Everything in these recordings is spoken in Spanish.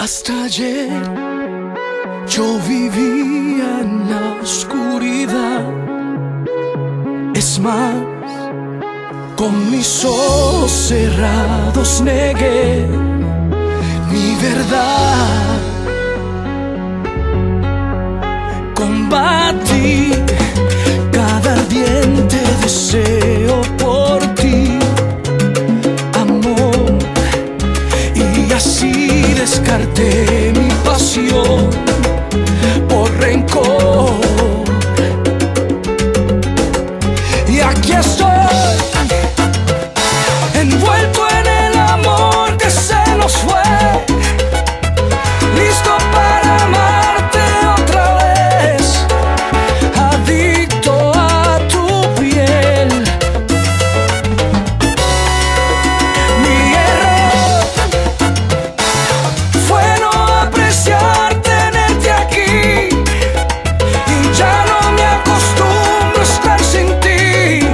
Hasta ayer yo vivía en la oscuridad. Es más, con mis ojos cerrados negué mi verdad. Combatí cada ardiente deseo por ti, amor, y así descarté mi pasión por rencor. Y aquí estoy, envuelto en el amor que se nos fue, listo para amarte otra vez, adicto a tu piel. Mi error fue no apreciar tenerte aquí, y ya no me acostumbro a estar sin ti,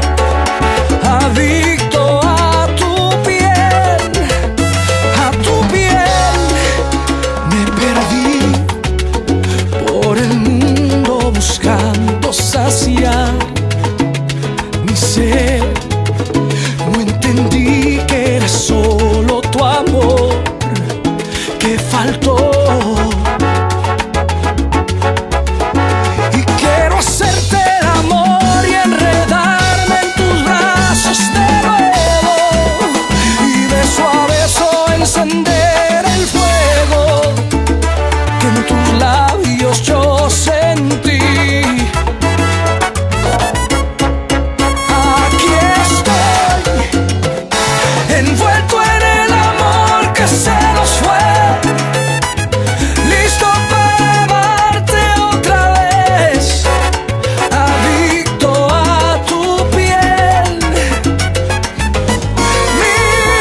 adicto a tu piel, a tu piel. Me perdí por el mundo buscando saciar mi sed. No entendí que era solo tu amor que faltó. Y quiero hacerte el amor y enredarme en tus brazos de nuevo, y beso a beso encender el fuego que en tus labios yo sentí. Aquí estoy, envuelto en el amor que se nos fue, listo para amarte otra vez, adicto a tu piel. Mi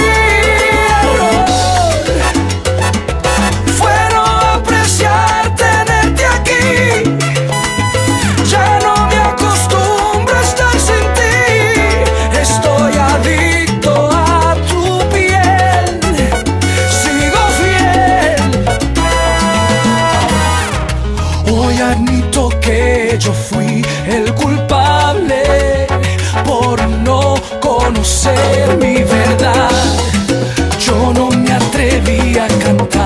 error fue no apreciar tenerte aquí, ya no me acostumbro a estar sin ti, estoy adicto a tu piel, sigo fiel. Hoy admito que yo fui el culpable por no conocer mi verdad. Yo no me atreví a cantar